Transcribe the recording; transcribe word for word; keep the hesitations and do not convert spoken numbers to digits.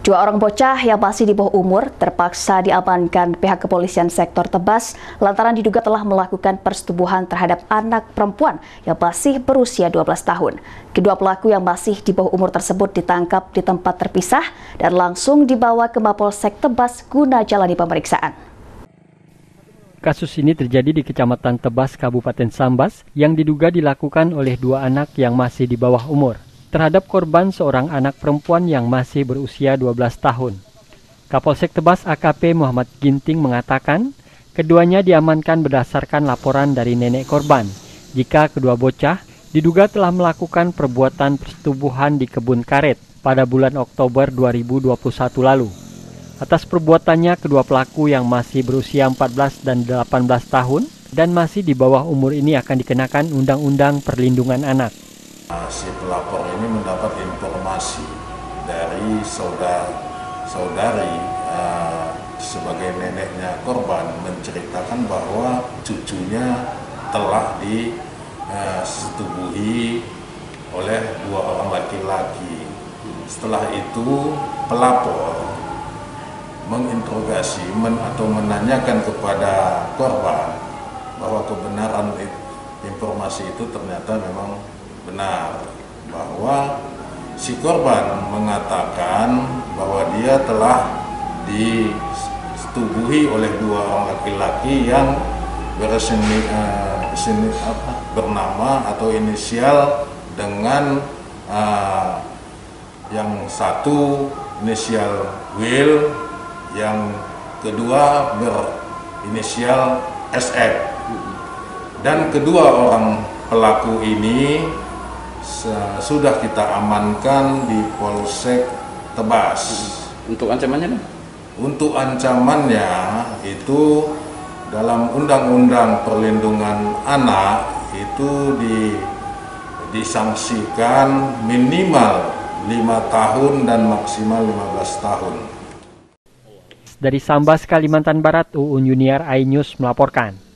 Dua orang bocah yang masih di bawah umur terpaksa diamankan pihak kepolisian sektor Tebas lantaran diduga telah melakukan persetubuhan terhadap anak perempuan yang masih berusia dua belas tahun. Kedua pelaku yang masih di bawah umur tersebut ditangkap di tempat terpisah dan langsung dibawa ke Mapolsek Tebas guna jalani pemeriksaan. Kasus ini terjadi di Kecamatan Tebas, Kabupaten Sambas, yang diduga dilakukan oleh dua anak yang masih di bawah umur terhadap korban seorang anak perempuan yang masih berusia dua belas tahun. Kapolsek Tebas A K P Muhammad Ginting mengatakan, keduanya diamankan berdasarkan laporan dari nenek korban, jika kedua bocah diduga telah melakukan perbuatan persetubuhan di kebun karet pada bulan Oktober dua ribu dua puluh satu lalu. Atas perbuatannya, kedua pelaku yang masih berusia empat belas dan delapan belas tahun dan masih di bawah umur ini akan dikenakan Undang-Undang Perlindungan Anak. Si pelapor ini mendapat informasi dari saudara saudari uh, sebagai neneknya korban menceritakan bahwa cucunya telah disetubuhi uh, oleh dua orang laki-laki. Setelah itu pelapor menginterogasi men, atau menanyakan kepada korban bahwa kebenaran informasi itu ternyata memang benar, bahwa si korban mengatakan bahwa dia telah disetubuhi oleh dua orang laki-laki yang berseni, uh, seni, apa, bernama atau inisial dengan uh, yang satu inisial Will, yang kedua berinisial S F, dan kedua orang pelaku ini sudah kita amankan di Polsek Tebas. Untuk ancamannya? Untuk ancamannya itu dalam Undang-Undang Perlindungan Anak itu di, disangsikan minimal lima tahun dan maksimal lima belas tahun. Dari Sambas, Kalimantan Barat, Uun Yuniar, iNews melaporkan.